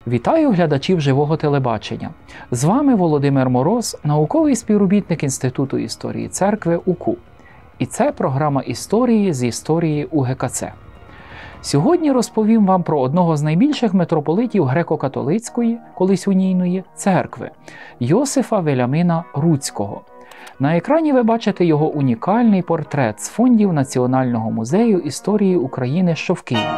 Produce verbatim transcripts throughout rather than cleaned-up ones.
Вітаю глядачів живого телебачення. З вами Володимир Мороз, науковий співробітник Інституту історії церкви УКУ. І це програма історії з історії УГКЦ. Сьогодні розповім вам про одного з найбільших митрополитів греко-католицької, колись унійної, церкви – Йосифа Вельямина Руцького. На екрані ви бачите його унікальний портрет з фондів Національного музею історії України, що в Києві.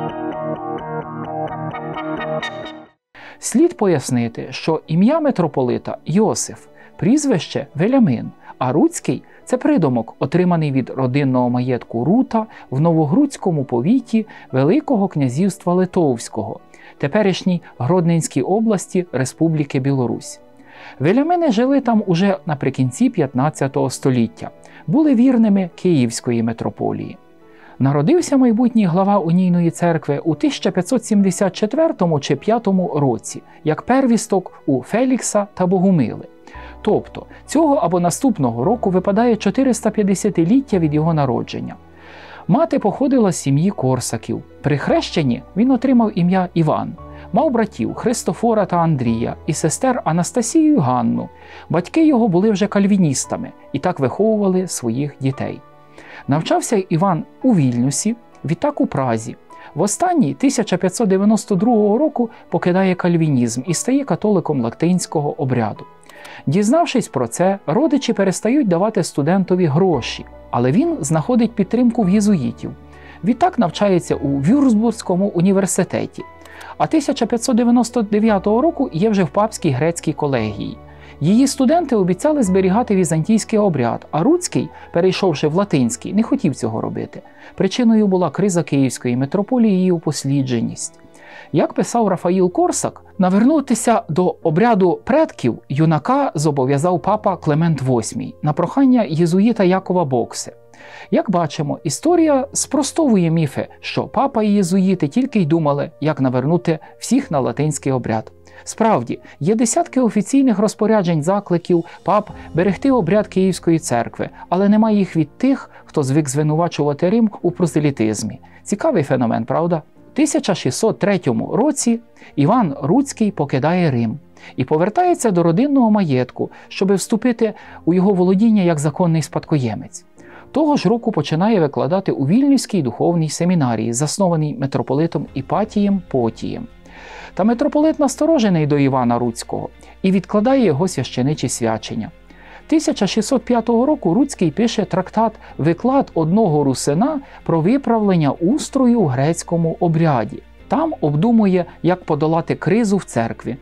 Слід пояснити, що ім'я митрополита – Йосиф, прізвище – Вельямин, а Руцький – це придумок, отриманий від родинного маєтку Рута в Новогрудському повіті Великого князівства Литовського, теперішній Гродненській області Республіки Білорусь. Вельямини жили там уже наприкінці п'ятнадцятого століття, були вірними Київської митрополії. Народився майбутній глава унійної церкви у тисяча п'ятсот сімдесят четвертому чи п'ятому році, як первісток у Фелікса та Богумили. Тобто, цього або наступного року випадає чотиристоп'ятдесятиліття від його народження. Мати походила з сім'ї Корсаків. При хрещенні він отримав ім'я Іван. Мав братів Христофора та Андрія і сестер Анастасію і Ганну. Батьки його були вже кальвіністами і так виховували своїх дітей. Навчався Іван у Вільнюсі, відтак у Празі. Востанній тисяча п'ятсот дев'яносто другого року покидає кальвінізм і стає католиком латинського обряду. Дізнавшись про це, родичі перестають давати студентові гроші, але він знаходить підтримку в єзуїтів. Відтак навчається у Вюрцбурзькому університеті, а тисяча п'ятсот дев'яносто дев'ятого року є вже в Папській грецькій колегії. Її студенти обіцяли зберігати візантійський обряд, а Руцький, перейшовши в латинський, не хотів цього робити. Причиною була криза Київської митрополії і її упослідженість. Як писав Рафаїл Корсак, навернутися до обряду предків юнака зобов'язав папа Климент восьмий на прохання єзуїта Якова Бокси. Як бачимо, історія спростовує міфи, що папа і єзуїти тільки й думали, як навернути всіх на латинський обряд. Справді, є десятки офіційних розпоряджень закликів пап берегти обряд Київської церкви, але немає їх від тих, хто звик звинувачувати Рим у прозелітизмі. Цікавий феномен, правда? У тисяча шістсот третьому році Іван Руцький покидає Рим і повертається до родинного маєтку, щоб вступити у його володіння як законний спадкоємець. Того ж року починає викладати у Вільнюській духовній семінарії, заснованій митрополитом Іпатієм Потієм. Та митрополит насторожений до Івана Руцького і відкладає його священичі свячення. тисяча шістсот п'ятого року Руцький пише трактат «Виклад одного русина про виправлення устрою в грецькому обряді». Там обдумує, як подолати кризу в церкві.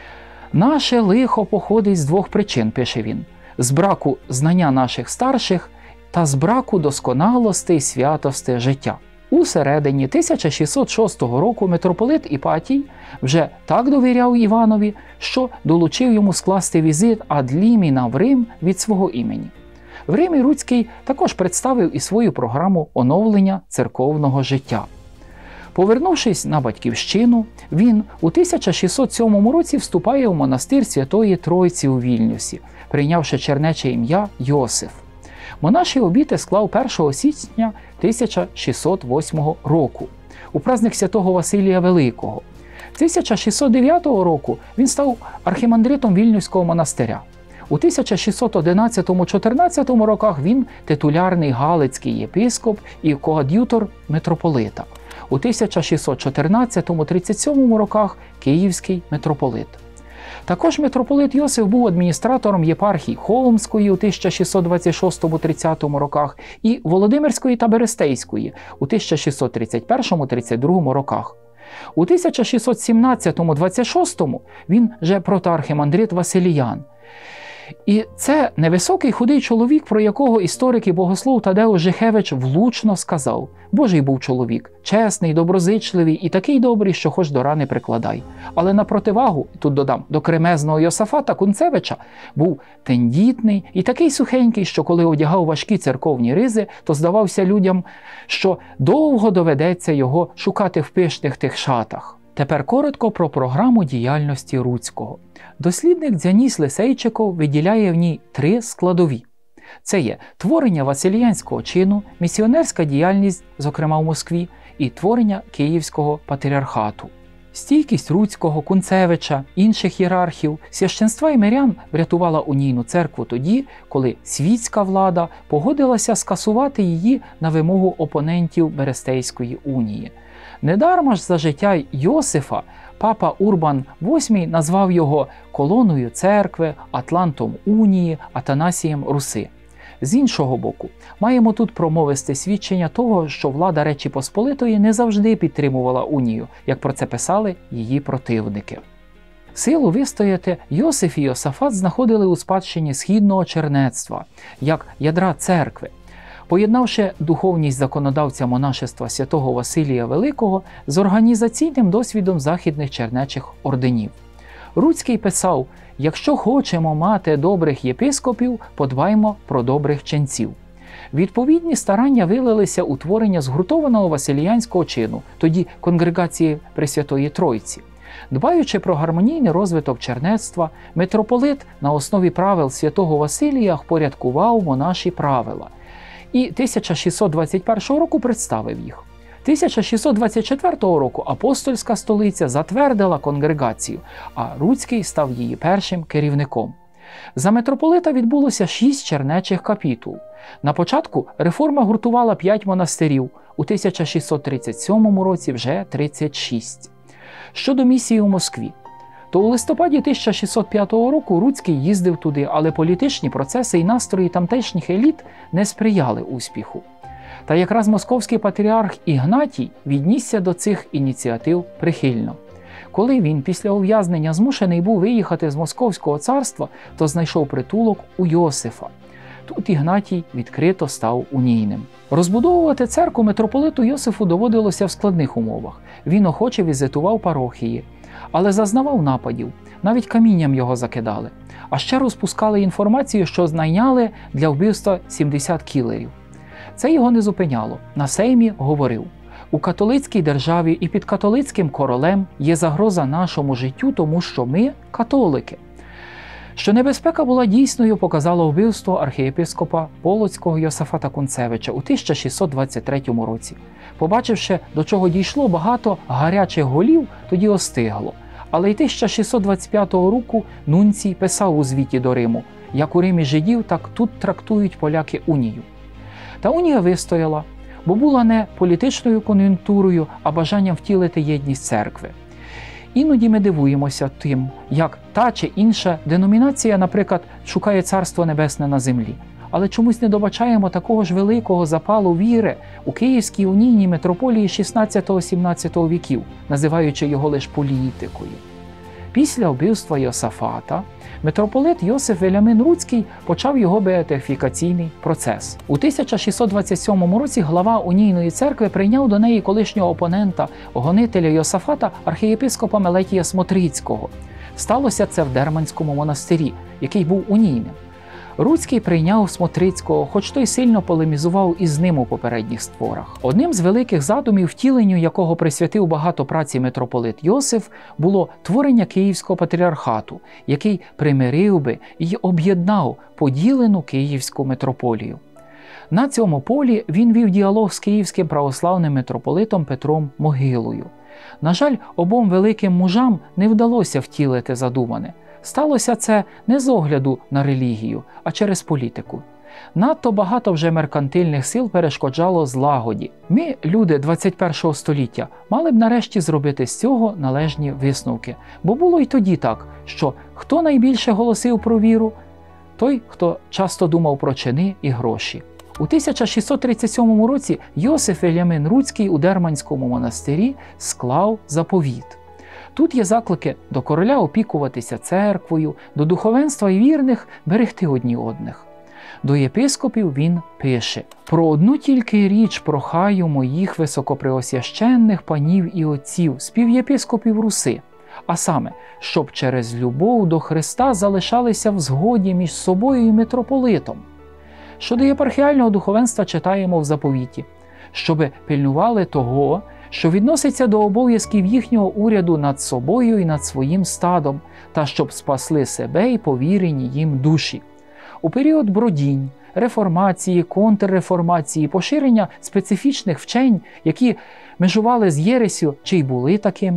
«Наше лихо походить з двох причин», пише він, «з браку знання наших старших та з браку досконалости й святости життя». У середині тисяча шістсот шостого року митрополит Іпатій вже так довіряв Іванові, що долучив йому скласти візит ад ліміна в Рим від свого імені. В Римі Руцький також представив і свою програму оновлення церковного життя. Повернувшись на батьківщину, він у тисяча шістсот сьомому році вступає в монастир Святої Тройці у Вільнюсі, прийнявши чернече ім'я Йосиф. Монаші обіти склав першого січня тисяча шістсот восьмого року, у праздник святого Василія Великого. тисяча шістсот дев'ятого року він став архімандритом Вільнюського монастиря. У тисяча шістсот одинадцятому-чотирнадцятому роках він титулярний галицький єпископ і коад'ютор митрополита. У тисяча шістсот чотирнадцятому-тридцять сьомому роках київський митрополит. Також митрополит Йосиф був адміністратором єпархій Холмської у тисяча шістсот двадцять шостому-тридцятому роках і Володимирської та Берестейської у тисяча шістсот тридцять першому-тридцять другому роках. У тисяча шістсот сімнадцятому-двадцять шостому він же протоархімандрит Василіян. І це невисокий худий чоловік, про якого історик і богослов Тадеуш Жихевич влучно сказав: «Божий був чоловік, чесний, доброзичливий і такий добрий, що хоч до рани прикладай». Але на противагу, тут додам, до кремезного Йосафата Кунцевича, був тендітний і такий сухенький, що коли одягав важкі церковні ризи, то здавався людям, що довго доведеться його шукати в пишних тих шатах. Тепер коротко про програму діяльності Руцького. Дослідник Дзяніс Лисейчиков виділяє в ній три складові. Це є творення Василіянського чину, місіонерська діяльність, зокрема в Москві, і творення Київського патріархату. Стійкість Руцького, Кунцевича, інших ієрархів, священства і мирян врятувала унійну церкву тоді, коли світська влада погодилася скасувати її на вимогу опонентів Берестейської унії. Недарма ж за життя Йосифа папа Урбан восьмий назвав його колоною церкви, атлантом унії, Атанасієм Руси. З іншого боку, маємо тут промовисте свідчення того, що влада Речі Посполитої не завжди підтримувала унію, як про це писали її противники. Силу вистояти Йосиф і Йосафат знаходили у спадщині східного чернецтва, як ядра церкви. Поєднавши духовність законодавця монашества святого Василія Великого з організаційним досвідом західних чернечих орденів. Руцький писав: «Якщо хочемо мати добрих єпископів, подбаймо про добрих ченців». Відповідні старання вилилися у творення згуртованого василіянського чину, тоді конгрегації Пресвятої Тройці. Дбаючи про гармонійний розвиток чернецтва, митрополит на основі правил святого Василія впорядкував монаші правила і тисяча шістсот двадцять першого року представив їх. тисяча шістсот двадцять четвертого року апостольська столиця затвердила конгрегацію, а Руцький став її першим керівником. За митрополита відбулося шість чернечих капітул. На початку реформа гуртувала п'ять монастирів, у тисяча шістсот тридцять сьомому році вже тридцять шість. Щодо місії у Москві, то у листопаді тисяча шістсот п'ятого року Руцький їздив туди, але політичні процеси і настрої тамтешніх еліт не сприяли успіху. Та якраз московський патріарх Ігнатій віднісся до цих ініціатив прихильно. Коли він після ув'язнення змушений був виїхати з Московського царства, то знайшов притулок у Йосифа. Тут Ігнатій відкрито став унійним. Розбудовувати церкву митрополиту Йосифу доводилося в складних умовах. Він охоче візитував парохії, але зазнавав нападів, навіть камінням його закидали. А ще розпускали інформацію, що знайняли для вбивства сімдесят кілерів. Це його не зупиняло. На сеймі говорив: «У католицькій державі і під католицьким королем є загроза нашому життю, тому що ми – католики». Що небезпека була дійсною, показало вбивство архієпископа Полоцького Йосафата Кунцевича у тисяча шістсот двадцять третьому році. Побачивши, до чого дійшло, багато гарячих голів тоді остигло. Але й тисяча шістсот двадцять п'ятого року нунцій писав у звіті до Риму: «Як у Римі жидів, так тут трактують поляки унію». Та унія вистояла, бо була не політичною кон'юнктурою, а бажанням втілити єдність церкви. Іноді ми дивуємося тим, як та чи інша деномінація, наприклад, шукає Царство Небесне на землі. Але чомусь не добачаємо такого ж великого запалу віри у Київській унійній митрополії шістнадцятого-сімнадцятого віків, називаючи його лише політикою. Після вбивства Йосафата митрополит Йосиф Вельямин Руцький почав його беатифікаційний процес. У тисяча шістсот двадцять сьомому році глава унійної церкви прийняв до неї колишнього опонента, гонителя Йосафата, архієпископа Мелетія Смотрицького. Сталося це в Дерманському монастирі, який був унійним. Руцький прийняв Смотрицького, хоч той сильно полемізував із ним у попередніх створах. Одним з великих задумів, втіленню якого присвятив багато праці митрополит Йосиф, було творення Київського патріархату, який примирив би і об'єднав поділену Київську митрополію. На цьому полі він вів діалог з київським православним митрополитом Петром Могилою. На жаль, обом великим мужам не вдалося втілити задумане. Сталося це не з огляду на релігію, а через політику. Надто багато вже меркантильних сил перешкоджало злагоді. Ми, люди двадцять першого століття, мали б нарешті зробити з цього належні висновки. Бо було й тоді так, що хто найбільше голосив про віру, той, хто часто думав про чини і гроші. У тисяча шістсот тридцять сьомому році Йосиф Вельямин Руцький у Дерманському монастирі склав заповіт. Тут є заклики до короля опікуватися церквою, до духовенства і вірних берегти одні одних. До єпископів він пише: «Про одну тільки річ прохаю моїх високопреосвященних панів і отців, співєпископів Руси, а саме, щоб через любов до Христа залишалися в згоді між собою і митрополитом». Щодо єпархіального духовенства читаємо в заповіті: «Щоби пильнували того, що відноситься до обов'язків їхнього уряду над собою і над своїм стадом, та щоб спасли себе і повірені їм душі». У період бродінь, реформації, контрреформації, поширення специфічних вчень, які межували з єресю чи й були такими,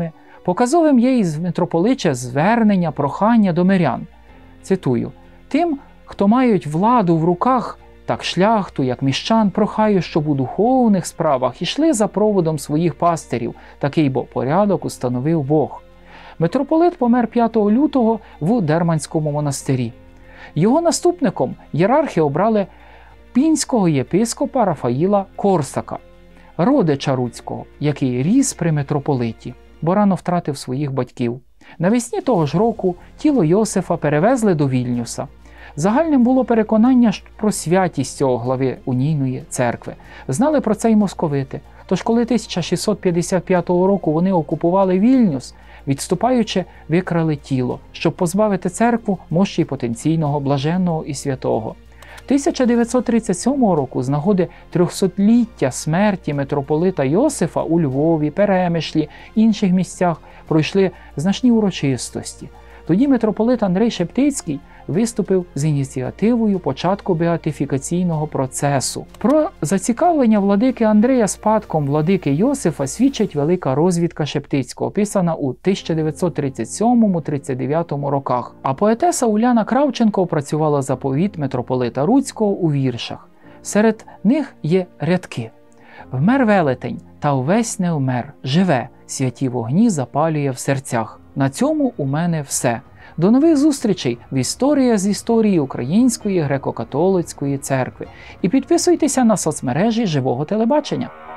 Показовим є із митрополиче звернення, прохання до мирян. Цитую: «Тим, хто мають владу в руках, так шляхту, як міщан, прохаю, щоб у духовних справах ішли за проводом своїх пастирів, такий бо порядок установив Бог». Митрополит помер п'ятого лютого в Дерманському монастирі. Його наступником єрархи обрали пінського єпископа Рафаїла Корсака, родича Руцького, який ріс при митрополиті, бо рано втратив своїх батьків. Навесні того ж року тіло Йосифа перевезли до Вільнюса. Загальним було переконання про святість цього глави унійної церкви. Знали про це й московити. Тож коли тисяча шістсот п'ятдесят п'ятого року вони окупували Вільнюс, відступаючи, викрали тіло, щоб позбавити церкву мощі потенційного блаженного і святого. тисяча дев'ятсот тридцять сьомого року з нагоди трьохсотліття смерті митрополита Йосифа у Львові, Перемишлі, інших місцях пройшли значні урочистості. Тоді митрополит Андрей Шептицький виступив з ініціативою початку беатифікаційного процесу. Про зацікавлення владики Андрея спадком владики Йосифа свідчить велика розвідка Шептицького, описана у тисяча дев'ятсот тридцять сьомому — тридцять дев'ятому роках. А поетеса Уляна Кравченко опрацювала заповіт митрополита Руцького у віршах. Серед них є рядки: «Вмер велетень, та увесь не вмер, живе, святі вогні запалює в серцях. На цьому у мене все. До нових зустрічей в «Історія з історії Української греко-католицької церкви». І підписуйтеся на соцмережі Живого телебачення.